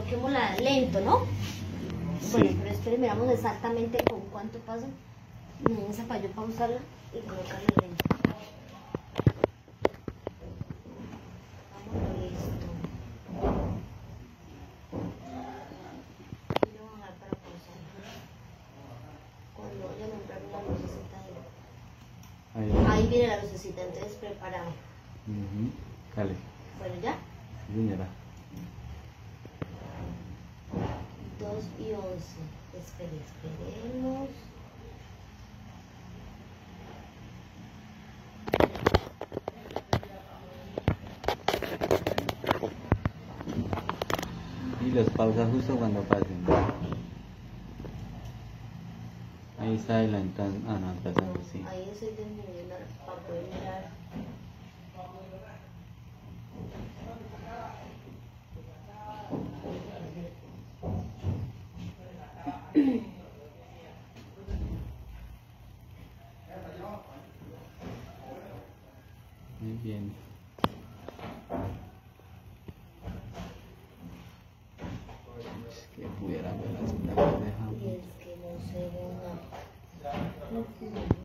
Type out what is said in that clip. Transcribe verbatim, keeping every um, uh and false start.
coloquémosla lento, ¿no? Sí. Bueno, pero esperen, miramos exactamente con cuánto pasa. No, esa para yo pausarla y colocarla lento. Vamos, listo. Y lo vamos a dejar para pausar. Cuando vaya a nombrar una lucecita ahí. Ahí. Ahí viene la lucecita, entonces preparamos. Ujú. Dale. Bueno, ya. Sí, señora. dos y once. Espere, esperemos. Y los pausa justo cuando pasen. Ahí está adelantando. Ah, no, pasando, sí. Ahí estoy disminuyendo para poder mirar. Muy bien. Es que pudiera ver las placas de Y jamón. es que no se ve nada.